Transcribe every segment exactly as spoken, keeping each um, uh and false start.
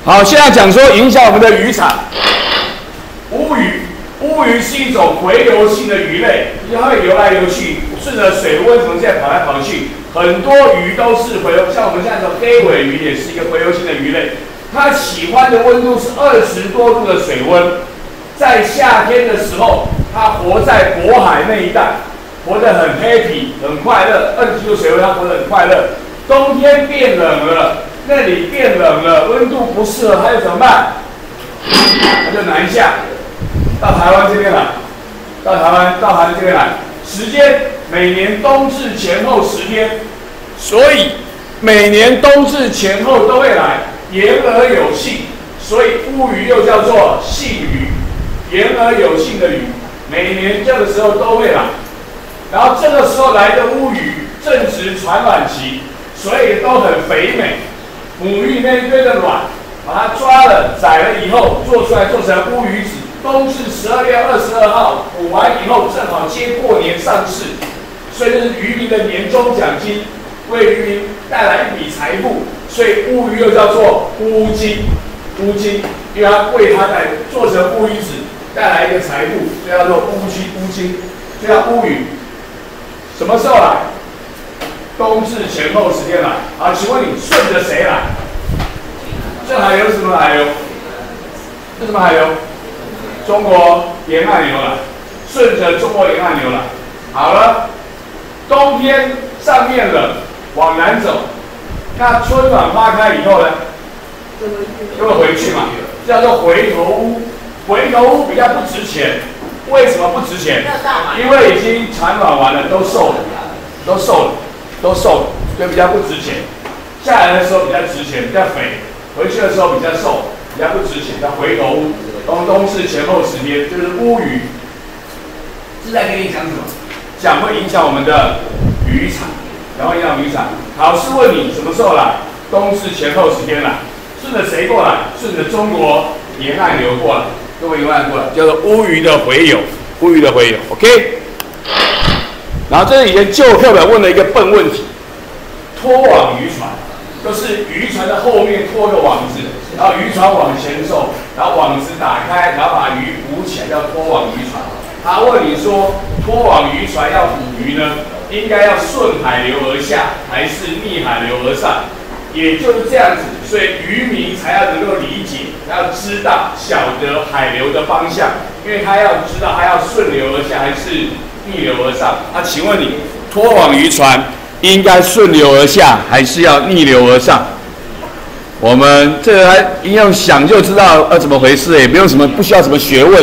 好，现在讲说影响我们的渔场。乌鱼，乌鱼是一种回游性的鱼类，因为它会游来游去，顺着水温从这样跑来跑去。很多鱼都是回游，像我们现在的黑尾鱼也是一个回游性的鱼类。它喜欢的温度是二十多度的水温，在夏天的时候，它活在渤海那一带，活得很 happy， 很快乐。二十度水温，它活得很快乐。冬天变冷了，那里变冷了，温度不适合，它又怎么办？它就南下，到台湾这边来，到台湾到台湾这边来。时间每年冬至前后十天，所以每年冬至前后都会来，言而有信，所以乌鱼又叫做信鱼，言而有信的鱼，每年这个时候都会来。然后这个时候来的乌鱼正值产卵期，所以都很肥美。母鱼那一堆的卵，把它抓了、宰了以后，做出来做成乌鱼子。冬至十二月二十二号捕完以后，正好接过年上市，所以这是渔民的年终奖金，为渔民带来一笔财富。所以乌鱼又叫做乌金，乌金，因为它为它来做成乌鱼子带来一个财富，所以叫做乌金，乌金，所以叫乌鱼。什么时候来？冬至前后时间来。好，请问你顺着谁来？这海流是什么海流？是什么海流？中国沿岸流来，顺着中国沿岸流来。好了，冬天上面冷，往南走，那春暖花开以后呢，就会回去嘛，叫做回头乌。回头乌比较不值钱，为什么不值钱？因为已经产卵完了，都瘦了，都瘦了，都瘦了，所以比较不值钱。下来的时候比较值钱，比较肥；回去的时候比较瘦，比较不值钱，叫回头乌。冬冬至前后十天就是乌鱼。是在跟你讲什么？讲会影响我们的渔场，然后影响渔场。考试问你什么时候来？冬至前后十天来。顺着谁过来？顺着中国沿岸流过来，中国沿岸过来，叫做乌鱼的回游，乌鱼的回游 ，OK。然后这是以前旧课本问的一个笨问题，拖网渔船，就是渔船的后面拖个网子，然后渔船往前走，然后网子打开，然后把鱼捕起来，叫拖网渔船。他问你说，拖网渔船要捕鱼呢，应该要顺海流而下，还是逆海流而上？也就是这样子，所以渔民才要能够理解，要知道、晓得海流的方向，因为他要知道他要顺流而下还是逆流而上。那、啊、请问你，拖网渔船应该顺流而下，还是要逆流而上？我们这个还应用想就知道要怎么回事，也不用什么，不需要什么学问。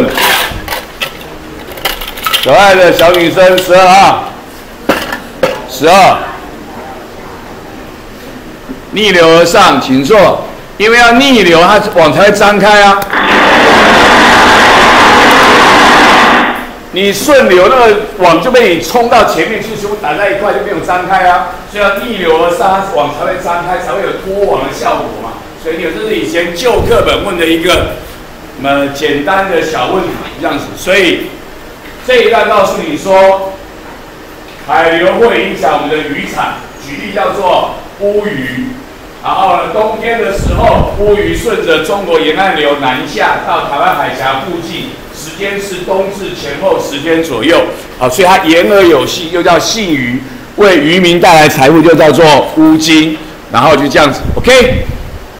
可爱的小女生，十二号，十二。逆流而上，请坐。因为要逆流，它网才会张开啊。你顺流，那个网就被你冲到前面去，全部打在一块，就没有张开啊。所以要逆流而上，网才会张开，才会有拖网的效果嘛。所以这是以前旧课本问的一个呃简单的小问题，这样子。所以这一段告诉你说，海流会影响我们的渔场。举例叫做乌鱼。然后呢，冬天的时候，乌鱼顺着中国沿岸流南下到台湾海峡附近，时间是冬至前后十天左右。好，所以它言而有信，又叫信鱼，为渔民带来财富，就叫做乌金。然后就这样子 ，OK。